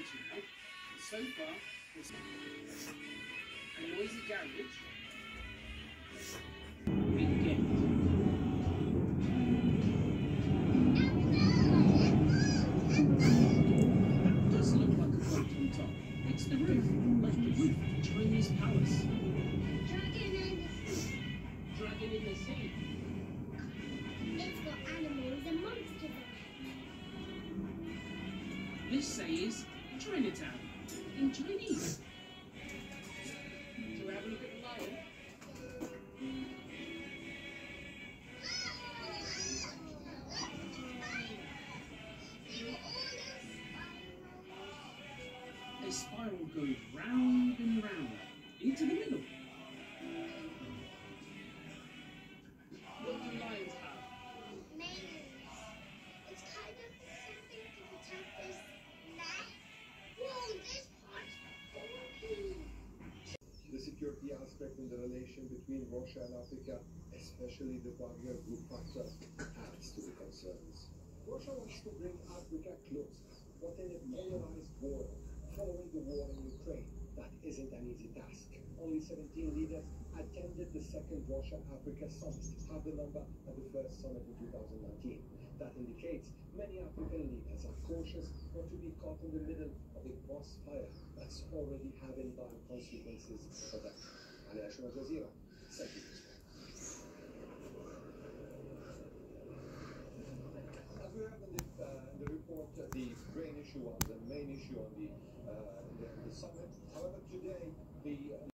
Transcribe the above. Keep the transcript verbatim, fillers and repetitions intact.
garage now. So far, it's a noisy garage. Big gift. That does look like a boat on top. It's the roof, like the roof of a Chinese palace. Dragon in the sea. Dragon in the sea. It's got animals and monsters in it. This says Chinatown in Chinese. Shall we have a look at the lion? A spiral goes round and round into the middle. What do lions have? Manes. It's kind of something to protect this neck. Whoa, this part's bulky. The security aspect in the relation between Russia and Africa, especially the Wagner Group factor, adds to the concerns. Russia wants to bring Africa closer, but in a polarized world, following the war in Ukraine, that isn't an easy task. Only seventeen leaders attended the second Russia-Africa summit, half the number at the first summit in two thousand nineteen. That indicates many African leaders are cautious not to be caught in the middle of a crossfire that's already having dire consequences for them. Ali Ashur, Al Jazeera, Saint Petersburg. As we heard in the, uh, in the report, uh, the grain issue was the main issue on the, uh, the, the summit. However, today the